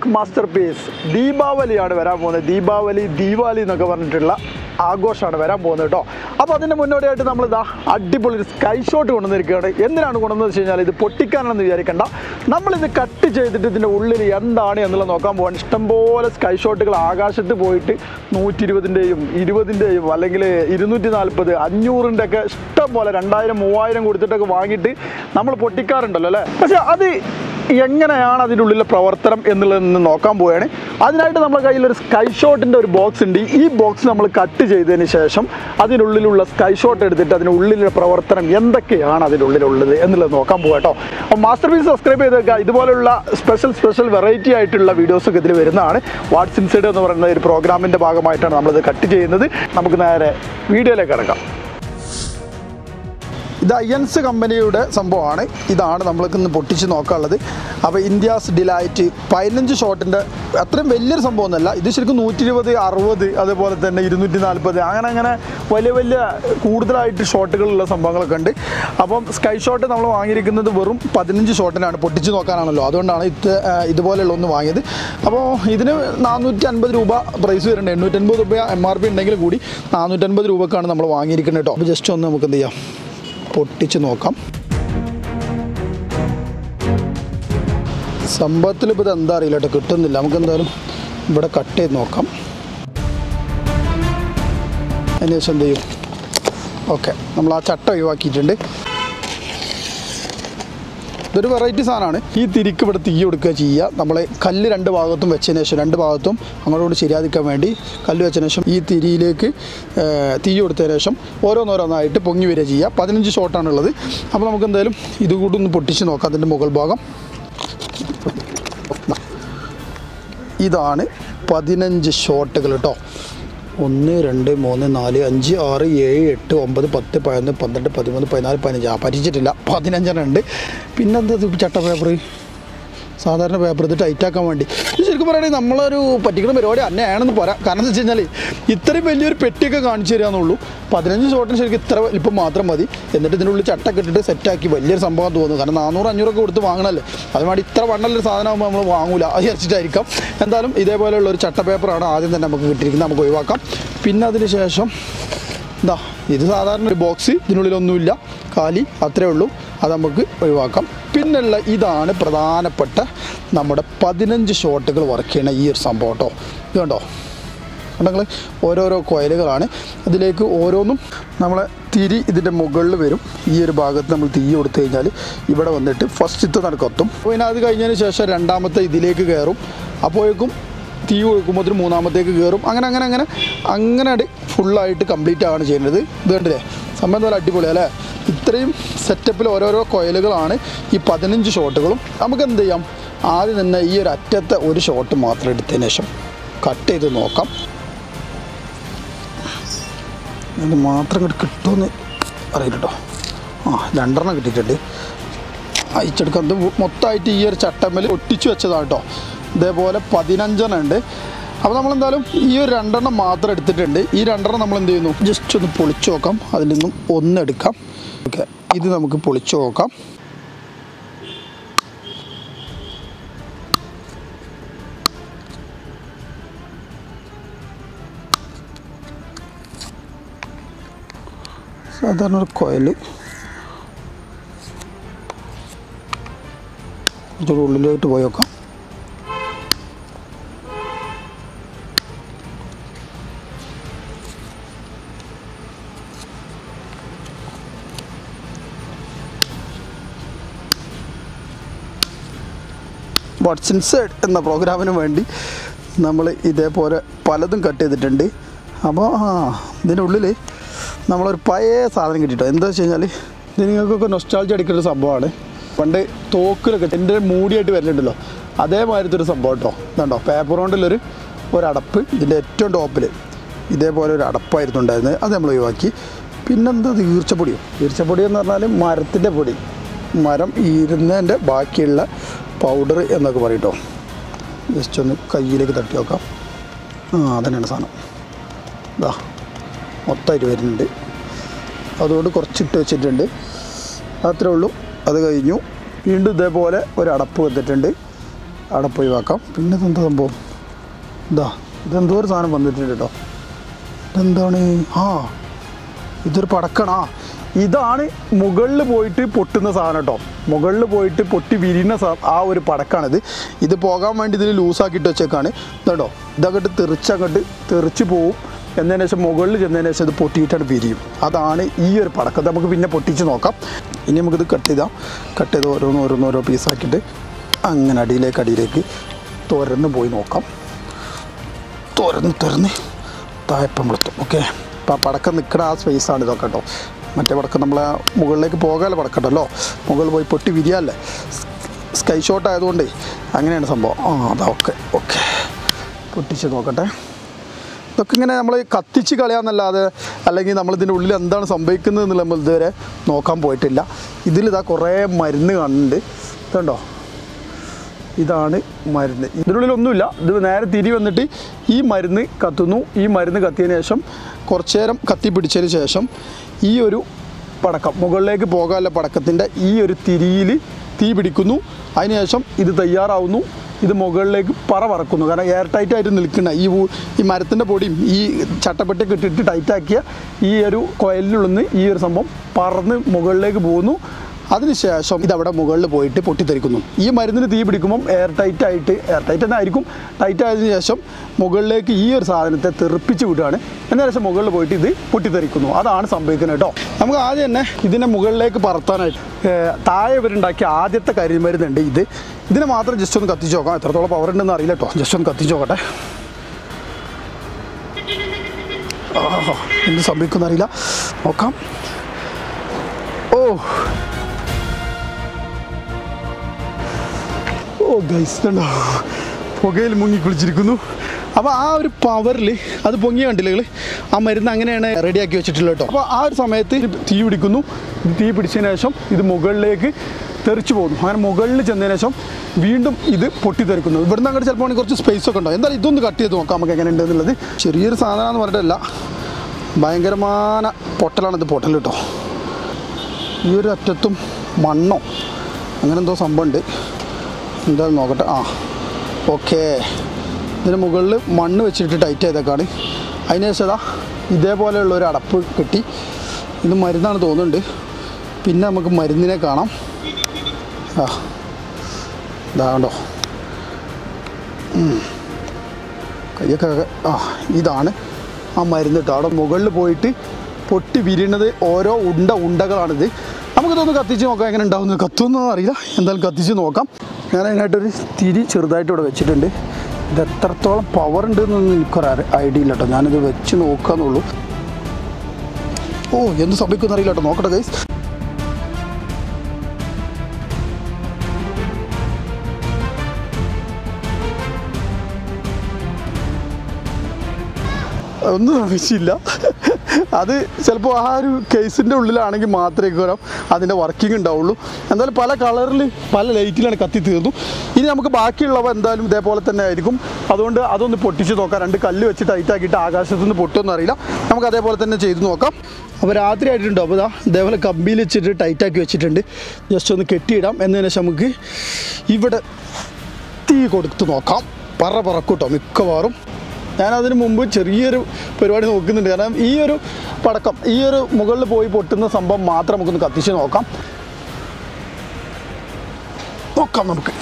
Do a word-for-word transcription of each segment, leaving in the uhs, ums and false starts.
ഫയർവർക്ക് master piece ദീപാവലിയാണ് വരാൻ പോകുന്നത്. ദീപാവലി ദീപാവലി എന്നൊക്കെ പറഞ്ഞിട്ടുള്ള ആഘോഷമാണ് വരാൻ പോകുന്നത് കേട്ടോ. അപ്പോൾ അതിൻ്റെ മുന്നോടിയായിട്ട് നമ്മളിതാ അടിപൊളി ഒരു സ്കൈ ഷോട്ട് കൊണ്ടുവന്നിരിക്കുകയാണ്. എന്തിനാണ് കൊണ്ടുവന്നത് വെച്ച് കഴിഞ്ഞാൽ ഇത് പൊട്ടിക്കാനാണെന്ന് വിചാരിക്കേണ്ട, നമ്മളിത് കട്ട് ചെയ്തിട്ട് ഇതിൻ്റെ ഉള്ളിൽ എന്താണ് എന്നുള്ളത് നോക്കാൻ പോകാൻ. ഇഷ്ടംപോലെ സ്കൈ ഷോട്ടുകൾ ആകാശത്ത് പോയിട്ട് നൂറ്റി ഇരുപതിൻ്റെയും ഇരുപതിൻ്റെയും അല്ലെങ്കിൽ ഇരുന്നൂറ്റി നാൽപ്പത് അഞ്ഞൂറിൻ്റെ ഒക്കെ ഇഷ്ടം പോലെ രണ്ടായിരം മൂവായിരം കൊടുത്തിട്ടൊക്കെ വാങ്ങിയിട്ട് നമ്മൾ പൊട്ടിക്കാറുണ്ടല്ലോ അല്ലേ. പക്ഷേ അത് എങ്ങനെയാണ് അതിൻ്റെ ഉള്ളിലെ പ്രവർത്തനം എന്നുള്ളതെന്ന് നോക്കാൻ പോവുകയാണ്. അതിനായിട്ട് നമ്മുടെ കയ്യിലൊരു സ്കൈ ഷോട്ടിൻ്റെ ഒരു ബോക്സ് ഉണ്ട്. ഈ ബോക്സ് നമ്മൾ കട്ട് ചെയ്തതിന് ശേഷം അതിനുള്ളിലുള്ള സ്കൈ ഷോട്ട് എടുത്തിട്ട് അതിനുള്ളിലുള്ള പ്രവർത്തനം എന്തൊക്കെയാണ് അതിനുള്ളിലുള്ളത് എന്നുള്ളത് നോക്കാൻ പോകാം കേട്ടോ. അപ്പോൾ മാസ്റ്റർ പീസ് സബ്സ്ക്രൈബ് ചെയ്തേക്കുക. ഇതുപോലുള്ള സ്പെഷ്യൽ സ്പെഷ്യൽ വെറൈറ്റി ആയിട്ടുള്ള വീഡിയോസൊക്കെ ഇതിൽ വരുന്നതാണ്. വാട്സ് ഇൻസൈഡ് എന്ന് പറയുന്ന ഒരു പ്രോഗ്രാമിൻ്റെ ഭാഗമായിട്ടാണ് നമ്മളിത് കട്ട് ചെയ്യുന്നത്. നമുക്ക് നേരെ വീഡിയോയിലേക്ക് കിടക്കാം. ഇത് അയൻസ് കമ്പനിയുടെ സംഭവമാണ്. ഇതാണ് നമ്മൾക്ക് ഇന്ന് പൊട്ടിച്ച് നോക്കാനുള്ളത്. അപ്പോൾ ഇന്ത്യാസ് ഡിലൈറ്റ് പതിനഞ്ച് ഷോട്ടിൻ്റെ അത്രയും വലിയൊരു സംഭവമൊന്നുമല്ല. ഇത് ശരിക്കും നൂറ്റി ഇരുപത് അറുപത് അതേപോലെ തന്നെ ഇരുന്നൂറ്റി നാൽപ്പത് അങ്ങനെ അങ്ങനെ വലിയ വലിയ കൂടുതലായിട്ട് ഷോട്ടുകളുള്ള സംഭവങ്ങളൊക്കെ ഉണ്ട്. അപ്പം സ്കൈ ഷോട്ട് നമ്മൾ വാങ്ങിയിരിക്കുന്നത് വെറും പതിനഞ്ച് ഷോട്ടിനാണ്, പൊട്ടിച്ച് നോക്കാനാണല്ലോ. അതുകൊണ്ടാണ് ഇത് ഇതുപോലെയുള്ള ഒന്ന് വാങ്ങിയത്. അപ്പോൾ ഇതിന് നാനൂറ്റി അൻപത് രൂപ പ്രൈസ് വരുന്നുണ്ട്. എണ്ണൂറ്റൻപത് രൂപ എം ആർ പി ഉണ്ടെങ്കിൽ കൂടി നാനൂറ്റൻപത് രൂപക്കാണ് നമ്മൾ വാങ്ങിയിരിക്കുന്നത് കേട്ടോ. അപ്പോൾ ജസ്റ്റ് ഒന്ന് നമുക്ക് എന്ത് ചെയ്യാം, പൊട്ടിച്ച് നോക്കാം. സംഭവത്തിൽ ഇപ്പോൾ ഇത് എന്താ അറിയില്ല കേട്ടോ, കിട്ടുന്നില്ല. നമുക്ക് എന്തായാലും ഇവിടെ കട്ട് ചെയ്ത് നോക്കാം. അതിന് ശേഷം എന്ത് ചെയ്യും, ഓക്കെ നമ്മൾ ആ ചട്ട ഒഴിവാക്കിയിട്ടുണ്ട്. ഇതൊരു വെറൈറ്റി സാധനമാണ്. ഈ തിരിക്ക് ഇവിടെ തീ കൊടുക്കുക ചെയ്യുക. നമ്മൾ കല്ല് രണ്ട് ഭാഗത്തും വെച്ചതിന് ശേഷം രണ്ട് ഭാഗത്തും അങ്ങോട്ട് ശരിയാതിക്കാൻ വേണ്ടി കല്ല് വെച്ചതിന് ശേഷം ഈ തിരിയിലേക്ക് തീ കൊടുത്തതിന് ശേഷം ഓരോന്നോരോന്നായിട്ട് പൊങ്ങി വരിക ചെയ്യുക. പതിനഞ്ച് ഷോട്ടാണുള്ളത്. അപ്പോൾ നമുക്ക് എന്തായാലും ഇത് കൂടി ഒന്ന് പൊട്ടിച്ച് നോക്കാം. അതിൻ്റെ മുകൾ ഭാഗം ഇതാണ് പതിനഞ്ച് ഷോട്ടുകൾ കേട്ടോ. ഒന്ന് രണ്ട് മൂന്ന് നാല് അഞ്ച് ആറ് ഏഴ് എട്ട് ഒമ്പത് പത്ത് പതിനൊന്ന് പന്ത്രണ്ട് പതിമൂന്ന് പതിനാല് പതിനഞ്ച് ആ പറ്റിച്ചിട്ടില്ല പതിനഞ്ചെണ്ണം ഉണ്ട്. പിന്നെന്താ ചട്ട പേപ്പർ, സാധാരണ പേപ്പർ, ഇത് ടൈറ്റാക്കാൻ വേണ്ടി. ഇത് ശരിക്കും പറയുകയാണെങ്കിൽ നമ്മളൊരു പറ്റിക്കുന്ന പരിപാടി തന്നെയാണെന്ന് പറയാം. കാരണം എന്താ വെച്ച് കഴിഞ്ഞാൽ ഇത്രയും വലിയൊരു പെട്ടിയൊക്കെ കാണിച്ചു തരാമെന്നുള്ളൂ. പതിനഞ്ച് ഷോട്ടിന് ശരിക്കും ഇത്ര വലിപ്പം മാത്രം മതി. എന്നിട്ട് ഇതിനുള്ളിൽ ചട്ടൊക്കെ ഇട്ടിട്ട് സെറ്റാക്കി വലിയൊരു സംഭവം തോന്നുന്നു. കാരണം നാനൂറ് അഞ്ഞൂറൊക്കെ കൊടുത്ത് വാങ്ങണമല്ലേ, അതുമാതിരി ഇത്ര വണ്ണുള്ളൊരു സാധനമാകുമ്പോൾ നമ്മൾ വാങ്ങൂല, അത് വിചാരിച്ചിട്ടായിരിക്കാം. എന്തായാലും ഇതേപോലെയുള്ള ഒരു ചട്ട പേപ്പറാണ് ആദ്യം തന്നെ നമുക്ക് കിട്ടിയിരിക്കുന്നത്. നമുക്ക് ഒഴിവാക്കാം. പിന്നെ അതിന് ശേഷം എന്താ, ഇത് സാധാരണ ഒരു ബോക്സ്, ഇതിനുള്ളിലൊന്നുമില്ല, കാലി, അത്രേ ഉള്ളൂ. അത് നമുക്ക് ഒഴിവാക്കാം. പിന്നുള്ള ഇതാണ് പ്രധാനപ്പെട്ട നമ്മുടെ പതിനഞ്ച് ഷോട്ടുകൾ വർക്ക് ചെയ്യണ ഈ ഒരു സംഭവം കേട്ടോ. ഇത് കണ്ടോ, കണ്ടെങ്കിൽ ഓരോരോ കോയിലുകളാണ്. അതിലേക്ക് ഓരോന്നും നമ്മളെ തിരി ഇതിൻ്റെ മുകളിൽ വരും. ഈ ഒരു ഭാഗത്ത് നമ്മൾ തീ കൊടുത്തു കഴിഞ്ഞാൽ ഇവിടെ വന്നിട്ട് ഫസ്റ്റത്തെ നടക്കത്തും. പിന്നെ അത് കഴിഞ്ഞതിന് ശേഷം രണ്ടാമത്തെ ഇതിലേക്ക് കയറും. അപ്പോഴേക്കും തീ കൊടുക്കുമ്പോൾ മൂന്നാമത്തേക്ക് കയറും. അങ്ങനെ അങ്ങനെ അങ്ങനെ അങ്ങനെ ഫുള്ളായിട്ട് കംപ്ലീറ്റ് ആണ് ചെയ്യുന്നത്. ഇത് കണ്ടില്ലേ, സംഭവം നല്ല അടിപൊളിയാണ് അല്ലേ. ഇത്രയും സെറ്റപ്പിൽ ഓരോരോ കോയിലുകളാണ് ഈ പതിനഞ്ച് ഷോട്ടുകളും. നമുക്ക് എന്ത് ചെയ്യാം, ആദ്യം തന്നെ ഈ ഒരു അറ്റത്തെ ഒരു ഷോട്ട് മാത്രം എടുത്തതിന് ശേഷം കട്ട് ചെയ്ത് നോക്കാം. ഇത് മാത്രം ഇങ്ങോട്ട് കിട്ടുമെന്ന് അറിയില്ല കേട്ടോ. ആ രണ്ടെണ്ണം കിട്ടിയിട്ടുണ്ട്. അയച്ചെടുക്കാം. ഇത് മൊത്തമായിട്ട് ഈ ഒരു ചട്ടമ്മൽ ഒട്ടിച്ച് വെച്ചതാണ് കേട്ടോ. ഇതേപോലെ പതിനഞ്ചെണ്ണം ഉണ്ട്. അപ്പോൾ നമ്മളെന്തായാലും ഈ ഒരു രണ്ടെണ്ണം മാത്രം എടുത്തിട്ടുണ്ട്. ഈ രണ്ടെണ്ണം നമ്മൾ എന്ത് ചെയ്യുന്നു, ജസ്റ്റ് ഒന്ന് പൊളിച്ച് നോക്കാം. അതിൽ നിന്നും ഒന്നെടുക്കാം. ഓക്കെ, ഇത് നമുക്ക് പൊളിച്ച് നോക്കാം. സാധാരണ ഒരു കോയിൽ കുറച്ചുകൂടി ഉള്ളിലോട്ട് പോയി നോക്കാം. വാട്സ് ഇൻസൈഡ് എന്ന പ്രോഗ്രാമിന് വേണ്ടി നമ്മൾ ഇതേപോലെ പലതും കട്ട് ചെയ്തിട്ടുണ്ട്. അപ്പോൾ ആ ഇതിൻ്റെ ഉള്ളിൽ നമ്മളൊരു പഴയ സാധനം കിട്ടിയിട്ടോ. എന്താ വെച്ച് കഴിഞ്ഞാൽ ഇത് നിങ്ങൾക്കൊക്കെ നൊസ്റ്റാൾജി അടിക്കുന്ന സംഭവമാണ്. പണ്ട് തോക്കിലൊക്കെ എൻ്റെ മൂടിയായിട്ട് വരുന്നുണ്ടല്ലോ, അതേമാതിരത്തെ ഒരു സംഭവം കേട്ടോ. ഇതുണ്ടോ, പേപ്പർ കൊണ്ടുള്ളൊരു ഒരടപ്പ്. ഇതിൻ്റെ ഏറ്റവും ടോപ്പിൽ ഇതേപോലെ ഒരു അടപ്പായിരുന്നു ഉണ്ടായിരുന്നത്. അത് നമ്മൾ ഒഴിവാക്കി. പിന്നെന്താ, ഈർച്ചപ്പൊടിയോ, ഈർച്ചപ്പൊടി എന്ന് പറഞ്ഞാൽ മരത്തിൻ്റെ പൊടി, മരം ഇരുന്നതിൻ്റെ ബാക്കിയുള്ള പൗഡർ എന്നൊക്കെ പറയട്ടോ. ജസ്റ്റ് ഒന്ന് കയ്യിലേക്ക് തട്ടി നോക്കാം. ആ അതന്നെയാണ് സാധനം. ഇതാ മൊത്തമായിട്ട് വരുന്നുണ്ട്. അതുകൊണ്ട് കുറച്ചിട്ട് വെച്ചിട്ടുണ്ട്. അത്രേ ഉള്ളൂ. അത് കഴിഞ്ഞു. വീണ്ടും ഇതേപോലെ ഒരു അടപ്പ് വന്നിട്ടുണ്ട്. അവിടെ പോയി വെക്കാം. പിന്നെ ഇതെന്താ സംഭവം? ഇതാ ഇതെന്തോ ഒരു സാധനം വന്നിട്ടുണ്ട് കേട്ടോ. ഇതെന്താണ്? ആ ഇതൊരു പടക്കണാ. ഇതാണ് മുകളിൽ പോയിട്ട് പൊട്ടുന്ന സാധനം കേട്ടോ. മുകളിൽ പോയിട്ട് പൊട്ടി വിരിയുന്ന സാ ആ ഒരു പടക്കാണിത്. ഇത് പോകാൻ വേണ്ടി ഇതിൽ ലൂസാക്കിയിട്ട് വെച്ചേക്കാണ് കേട്ടോ. ഇതങ്ങോട്ട് തെറിച്ചങ്ങോട്ട് തെറിച്ച് പോവും. എന്നതിന് ശേഷം മുകളിൽ ചെന്നതിന് ശേഷം ഇത് പൊട്ടിയിട്ടാണ് വിരിയും. അതാണ് ഈ ഒരു പടക്കം. നമുക്ക് പിന്നെ പൊട്ടിച്ച് നോക്കാം. ഇനി നമുക്കിത് കട്ട് ചെയ്താൽ കട്ട് ചെയ്ത് ഓരോന്ന് ഓരോന്ന് ഓരോ പീസാക്കിയിട്ട് അങ്ങനെ അടിയിലേക്ക് അടിയിലേക്ക് തുറന്ന് പോയി നോക്കാം. തുറന്ന് തുറന്ന് താഴപ്പം വെളുത്തും. ഓക്കെ, അപ്പോൾ ആ പടക്കം നിൽക്കുന്ന ആ സ്പേസാണ് ഇതൊക്കെ കേട്ടോ. മറ്റേ പടക്കം നമ്മളെ മുകളിലേക്ക് പോകാനുള്ള പടക്കട്ടല്ലോ, മുകളിൽ പോയി പൊട്ടി വിരിയാല്ലേ. സ്കൈ ഷോട്ട് ആയതുകൊണ്ട് അങ്ങനെയാണ് സംഭവം. ആ അതാ ഓക്കെ ഓക്കെ പൊട്ടിച്ച് നോക്കട്ടെ. ഇതൊക്കെ ഇങ്ങനെ നമ്മൾ കത്തിച്ച് കളയാന്നല്ലാതെ അല്ലെങ്കിൽ നമ്മളിതിൻ്റെ ഉള്ളിൽ എന്താണ് സംഭവിക്കുന്നത് എന്നുള്ള നമ്മൾ ഇതുവരെ നോക്കാൻ പോയിട്ടില്ല. ഇതിലിതാ കുറേ മരുന്ന് കാണുന്നുണ്ട്. ഇതുണ്ടോ, ഇതാണ് മരുന്ന്. ഇതിനുള്ളിലൊന്നുമില്ല. ഇത് നേരെ തിരി വന്നിട്ട് ഈ മരുന്ന് കത്തുന്നു. ഈ മരുന്ന് കത്തിയതിന് ശേഷം കുറച്ചു നേരം കത്തി പിടിച്ചതിന് ശേഷം ഈ ഒരു പടക്കം മുകളിലേക്ക് പോകാനുള്ള പടക്കത്തിൻ്റെ ഈ ഒരു തിരിയിൽ തീ പിടിക്കുന്നു. അതിനുശേഷം ഇത് തയ്യാറാവുന്നു. ഇത് മുകളിലേക്ക് പറ പറക്കുന്നു. കാരണം എയർ ടൈറ്റായിട്ട് നിൽക്കുന്ന ഈ ഈ മരത്തിൻ്റെ പൊടിയും ഈ ചട്ടപ്പെട്ടിയൊക്കെ ഇട്ടിട്ട് ടൈറ്റാക്കിയ ഈ ഒരു കോയിലിനുള്ളിൽ ഈ ഒരു സംഭവം പറന്ന് മുകളിലേക്ക് പോകുന്നു. അതിനുശേഷം ഇതവിടെ മുകളിൽ പോയിട്ട് പൊട്ടിത്തെറിക്കുന്നു. ഈ മരുന്നിന് തീ പിടിക്കുമ്പം എയർ ടൈറ്റായിട്ട് എയർ ടൈറ്റ് തന്നെ ആയിരിക്കും. ടൈറ്റ് ആയതിനു ശേഷം മുകളിലേക്ക് ഈ ഒരു സാധനത്തെ തെറിപ്പിച്ച് വിടുകയാണ്. എന്നതിന് ശേഷം മുകളിൽ പോയിട്ട് ഇത് പൊട്ടിത്തെറിക്കുന്നു. അതാണ് സംഭവിക്കുന്നത് കേട്ടോ. നമുക്ക് ആദ്യം തന്നെ ഇതിനെ മുകളിലേക്ക് പറത്താനായിട്ട് താഴെ ഇവരുണ്ടാക്കിയ ആദ്യത്തെ കരിമരുന്നുണ്ട്. ഇത് ഇതിനെ മാത്രം ജസ്റ്റ് ഒന്ന് കത്തിച്ച് നോക്കാം. എത്രത്തോളം പവർ ഉണ്ടെന്ന് അറിയില്ല കേട്ടോ. ജസ്റ്റ് ഒന്ന് കത്തിച്ച് നോക്കട്ടെ. ആ എന്ത് സംഭവിക്കുമെന്ന് അറിയില്ല. നോക്കാം. ഓ ഓ ഗൈസ് കണ്ടോ, പുകയിൽ മുങ്ങി കുളിച്ചിരിക്കുന്നു. അപ്പോൾ ആ ഒരു പവറിൽ അത് പൊങ്ങി കണ്ടില്ല ആ മരുന്ന് അങ്ങനെയാണ് റെഡിയാക്കി വെച്ചിട്ടുള്ളത് കേട്ടോ. അപ്പോൾ ആ ഒരു സമയത്ത് തീ പിടിക്കുന്നു. തീ പിടിച്ചതിന് ശേഷം ഇത് മുകളിലേക്ക് തെറിച്ച് പോകുന്നു. അങ്ങനെ മുകളിൽ ചെന്നതിന് ശേഷം വീണ്ടും ഇത് പൊട്ടിത്തെറിക്കുന്നു. ഇവിടുന്ന് അങ്ങോട്ട് ചിലപ്പോൾ കുറച്ച് സ്പേസ് ഒക്കെ ഉണ്ടാവും. എന്തായാലും ഇതൊന്ന് കട്ട് ചെയ്ത് നോക്കാം നമുക്ക് എങ്ങനെ ഉണ്ടെന്നുള്ളത്. ചെറിയൊരു സാധനമാണെന്ന് പറഞ്ഞിട്ടല്ല, ഭയങ്കരമായ പൊട്ടലാണ് ഇത് പൊട്ടൽ കേട്ടോ. ഈ ഒരു അറ്റത്തും മണ്ണോ അങ്ങനെ എന്തോ സംഭവമുണ്ട്. എന്തായാലും നോക്കട്ടെ. ആ ഓക്കേ, ഇതിന് മുകളിൽ മണ്ണ് വെച്ചിട്ട് ടൈറ്റ് ചെയ്തേക്കാണ്. അതിനുശേഷം ഇതാ ഇതേപോലെയുള്ള ഒരു അടപ്പ് കിട്ടി. ഇത് മരുന്നാണ് തോന്നുന്നുണ്ട്. പിന്നെ നമുക്ക് മരുന്നിനെ കാണാം. ആ ഇതാണ്ടോ കയ്യൊക്കെ. ആ ഇതാണ് ആ മരുന്ന് കേട്ടോ. അവിടെ മുകളിൽ പോയിട്ട് പൊട്ടി വിരിയുന്നത് ഓരോ ഉണ്ട ഉണ്ടകളാണിത്. നമുക്കിതൊന്ന് കത്തിച്ച് നോക്കാം എങ്ങനെ ഉണ്ടാവുന്നത്. കത്തുമെന്നൊന്നും അറിയില്ല. എന്തായാലും കത്തിച്ച് നോക്കാം. ഞാൻ അതിനായിട്ടൊരു തിരി ചെറുതായിട്ട് ഇവിടെ വെച്ചിട്ടുണ്ട്. ഇത് എത്രത്തോളം പവർ ഉണ്ടെന്നൊന്നും എനിക്കൊരു ഐഡിയ ഇല്ല കേട്ടോ. ഞാനിത് വെച്ച് നോക്കാന്നുള്ളൂ. ഓ എന്ത് സംഭവിക്കുമെന്ന് അറിയില്ല കേട്ടോ. നോക്കട്ടെ ഗൈസ്. ഒന്നും സംഭവിച്ചില്ല. അത് ചിലപ്പോൾ ആ ഒരു കേസിൻ്റെ ഉള്ളിലാണെങ്കിൽ മാത്രമേ അതിൻ്റെ വർക്കിംഗ് ഉണ്ടാവുള്ളൂ. എന്തായാലും പല കളറിൽ പല ലൈറ്റിലാണ് കത്തി തീർന്നു. ഇനി നമുക്ക് ബാക്കിയുള്ളവ എന്തായാലും ഇതേപോലെ തന്നെ ആയിരിക്കും. അതുകൊണ്ട് അതൊന്ന് പൊട്ടിച്ച് നോക്കാം. രണ്ട് കല്ല് വെച്ച് ടൈറ്റാക്കിയിട്ട് ആകാശത്തു നിന്ന് പൊട്ടുമെന്ന് അറിയില്ല. നമുക്ക് അതേപോലെ തന്നെ ചെയ്ത് നോക്കാം. അപ്പോൾ രാത്രി ആയിട്ടുണ്ടോ. അപ്പോൾ ഇതാ ഇതേപോലെ കമ്പിയിൽ വെച്ചിട്ട് ടൈറ്റാക്കി വെച്ചിട്ടുണ്ട്. ജസ്റ്റ് ഒന്ന് കെട്ടിയിടാം. എന്നതിന് ശേഷം നമുക്ക് ഇവിടെ തീ കൊടുത്ത് നോക്കാം. പറ പറക്കൂട്ടോ മിക്കവാറും. ഞാനതിന് മുമ്പ് ചെറിയൊരു പരിപാടി നോക്കുന്നുണ്ട്. കാരണം ഈ ഒരു പടക്കം ഈ ഒരു മുകളിൽ പോയി പൊട്ടുന്ന സംഭവം മാത്രം നമുക്കൊന്ന് കത്തിച്ച് നോക്കാം. നോക്കാം നമുക്ക്.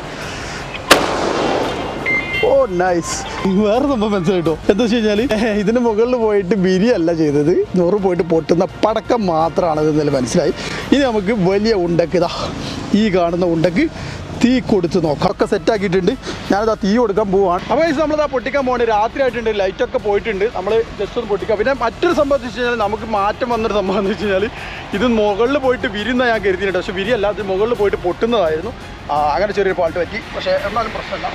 Oh nice. വേറെ സംഭവം മനസ്സിലായിട്ടോ. എന്താ വെച്ച് കഴിഞ്ഞാൽ ഇതിന് മുകളിൽ പോയിട്ട് ബിരിയല്ല ചെയ്തത്, നൂറ് പോയിട്ട് പൊട്ടുന്ന പടക്കം മാത്രമാണ് ഇതെന്നാലും മനസ്സിലായി. ഇനി നമുക്ക് വലിയ ഉണ്ടക്ക് ഇതാ ഈ കാണുന്ന ഉണ്ടക്ക് തീ കൊടുത്ത് നോക്കാം. ഒക്കെ സെറ്റാക്കിയിട്ടുണ്ട്. ഞാനത് ആ തീ കൊടുക്കാൻ പോവാണ്. അപ്പോൾ ഇത് നമ്മളിതാ പൊട്ടിക്കാൻ പോകണേ. രാത്രി ആയിട്ടുണ്ട്, ലൈറ്റൊക്കെ പോയിട്ടുണ്ട്. നമ്മൾ ജസ്റ്റ് ഒന്ന് പൊട്ടിക്കാം. പിന്നെ മറ്റൊരു സംഭവം എന്ന് വെച്ച് കഴിഞ്ഞാൽ നമുക്ക് മാറ്റം വന്നൊരു സംഭവം എന്ന് വെച്ച് കഴിഞ്ഞാൽ ഇത് മുകളിൽ പോയിട്ട് വിരിയുന്ന ഞാൻ കരുതിയിട്ടുണ്ട്. പക്ഷേ വിരിയല്ല, അത് മുകളിൽ പോയിട്ട് പൊട്ടുന്നതായിരുന്നു. അങ്ങനെ ചെറിയൊരു പാട്ട് പറ്റി. പക്ഷേ എന്നാലും പ്രശ്നമില്ല.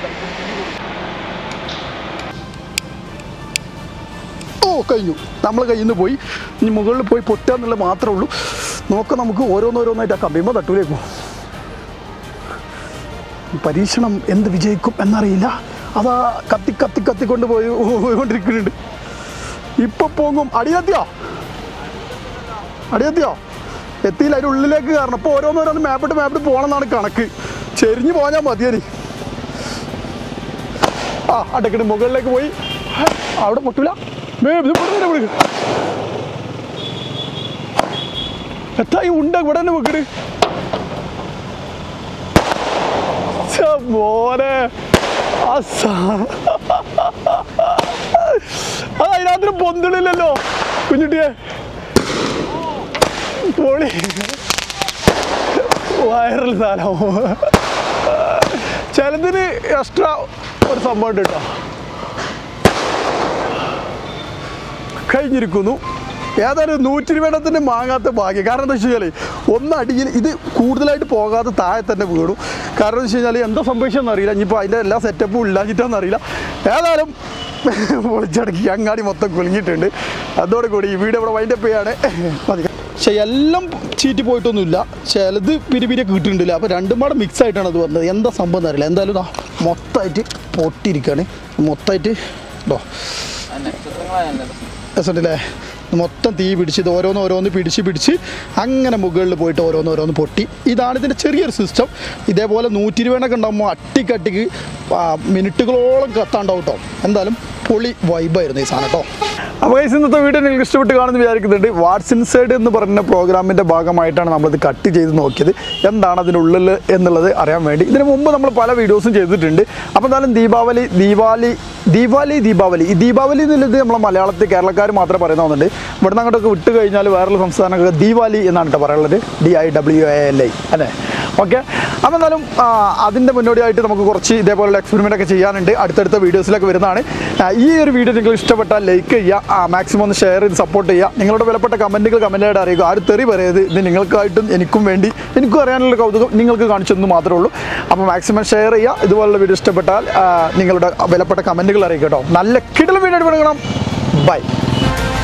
ഓ കഴിഞ്ഞു. നമ്മൾ കയ്യിൽ നിന്ന് പോയി. ഇനി മുകളിൽ പോയി പൊട്ടുക എന്നുള്ളത് മാത്രമേ ഉള്ളൂ. നോക്കാം നമുക്ക് ഓരോന്നോരോന്നായിട്ട് ആ കമ്പിയുമ്പോൾ തട്ടൂലേക്കും. പരീക്ഷണം എന്ത് വിജയിക്കും എന്നറിയില്ല. അതാ കത്തി കത്തി കത്തിക്കൊണ്ട് പോയി പോയിക്കൊണ്ടിരിക്കുന്നുണ്ട്. ഇപ്പൊ പോകും. അടിയെത്തിയോ അടിയെത്തിയോ എത്തിയില്ല. അതിൻ്റെ ഉള്ളിലേക്ക് കയറണം. അപ്പോൾ ഓരോന്നോരോന്ന് മാപ്പിട്ട് മാപ്പിട്ട് പോകണം എന്നാണ് കണക്ക്. ചെരിഞ്ഞ് പോയാൽ മതിയനി. ആ അടക്കണ മുകളിലേക്ക് പോയി അവിടെ പൊട്ടൂല എത്തായി ഉണ്ട ഇവിടെ തന്നെ വെക്കട് മോനെ അതിനകത്തിന് പൊന്തളില്ലല്ലോ കുഞ്ഞുട്ടിയെ പൊളി വൈറൽ സാധനം ചിലതിന് എക്സ്ട്രാ ഒരു സംഭവം ഉണ്ട് കേട്ടോ കഴിഞ്ഞിരിക്കുന്നു ഏതായാലും നൂറ്റി രൂപേടത്തിന് വാങ്ങാത്ത ഭാഗ്യം കാരണം എന്താ വെച്ച് കഴിഞ്ഞാൽ ഒന്നടിയിൽ ഇത് കൂടുതലായിട്ട് പോകാതെ താഴെ തന്നെ വീണു കാരണം എന്ന് വെച്ച് കഴിഞ്ഞാൽ എന്താ സംഭവിച്ചതെന്ന് അറിയില്ല ഇനിയിപ്പോൾ അതിൻ്റെ എല്ലാ സെറ്റപ്പും ഇല്ലാഞ്ഞിട്ടാന്ന് അറിയില്ല ഏതായാലും പൊളിച്ചടക്കി അങ്ങാടി മൊത്തം കുലുങ്ങിയിട്ടുണ്ട് അതോടുകൂടി ഈ വീഡിയോ ഇവിടെ വൈൻഡപ്പ് ചെയ്യാണ് പക്ഷേ എല്ലാം ചീറ്റി പോയിട്ടൊന്നുമില്ല ചിലത് പിരിപിരിയൊക്കെ കിട്ടുന്നുണ്ടല്ലോ അപ്പോൾ രണ്ടും പാടെ മിക്സ് ആയിട്ടാണ് അത് വന്നത് എന്താ സംഭവം എന്നറിയില്ല എന്തായാലും മൊത്തമായിട്ട് പൊട്ടിയിരിക്കുകയാണ് മൊത്തമായിട്ട് ഉണ്ടോ രസമുണ്ടല്ലേ മൊത്തം തീ പിടിച്ച് ഇത് ഓരോന്ന് ഓരോന്ന് പിടിച്ച് പിടിച്ച് അങ്ങനെ മുകളിൽ പോയിട്ട് ഓരോന്ന് ഓരോന്ന് പൊട്ടി ഇതാണ് ഇതിൻ്റെ ചെറിയൊരു സിസ്റ്റം ഇതേപോലെ നൂറ്റി ഇരുപതൊക്കെ ഉണ്ടാകുമ്പോൾ അട്ടിക്കട്ടിക്ക് മിനിറ്റുകളോളം കത്താണ്ടാവും കേട്ടോ എന്തായാലും പൊളി വൈബായിരുന്നു ഈ സാധനം കേട്ടോ അപ്പോൾ ഗൈസ് ഇന്നത്തെ വീഡിയോ നിങ്ങൾക്ക് ഇഷ്ടപ്പെട്ട് കാണുമെന്ന് വിചാരിക്കുന്നുണ്ട് വാട്സ് ഇൻസൈഡ് എന്ന് പറഞ്ഞ പ്രോഗ്രാമിൻ്റെ ഭാഗമായിട്ടാണ് നമ്മളിത് കട്ട് ചെയ്ത് നോക്കിയത് എന്താണ് അതിനുള്ളിൽ എന്നുള്ളത് അറിയാൻ വേണ്ടി ഇതിന് മുമ്പ് നമ്മൾ പല വീഡിയോസും ചെയ്തിട്ടുണ്ട് അപ്പോൾ എന്തായാലും ദീപാവലി ദീപാവലി ദീപാവലി ദീപാവലി ഈ ദീപാവലി എന്നുള്ളത് നമ്മളെ മലയാളത്തിൽ കേരളക്കാർ മാത്രമേ പറയുന്നുണ്ട് ഇവിടെ നിന്ന് അങ്ങോട്ടൊക്കെ വിട്ട് കഴിഞ്ഞാൽ വേറൊരു സംസ്ഥാനമൊക്കെ ദീപാവലി എന്നാണ് കേട്ടോ പറയുള്ളത് D I W A L I അല്ലേ ഓക്കെ അപ്പോൾ എന്തായാലും അതിൻ്റെ മുന്നോടിയായിട്ട് നമുക്ക് കുറച്ച് ഇതേപോലുള്ള എക്സ്പെരിമെൻ്റ് ഒക്കെ ചെയ്യാനുണ്ട് അടുത്തടുത്ത വീഡിയോസിലൊക്കെ വരുന്നതാണ് ഈ ഒരു വീഡിയോ നിങ്ങൾ ഇഷ്ടപ്പെട്ടാൽ ലൈക്ക് ചെയ്യുക മാക്സിമം ഒന്ന് ഷെയർ ചെയ്ത് സപ്പോർട്ട് ചെയ്യുക നിങ്ങളുടെ വിലപ്പെട്ട കമൻറ്റുകൾ കമൻറ്റായിട്ട് അറിയുക ആരും തെറി പറയരുത് ഇത് നിങ്ങൾക്കായിട്ടും എനിക്കും വേണ്ടി എനിക്കും അറിയാനുള്ള കൗതുകം നിങ്ങൾക്ക് കാണിച്ചെന്ന് മാത്രമേ ഉള്ളൂ അപ്പോൾ മാക്സിമം ഷെയർ ചെയ്യുക ഇതുപോലുള്ള വീഡിയോ ഇഷ്ടപ്പെട്ടാൽ നിങ്ങളുടെ വിലപ്പെട്ട കമൻറ്റുകൾ അറിയിക്കുക കേട്ടോ നല്ല കിടൽ വീഡിയോ എടുക്കണം ബൈ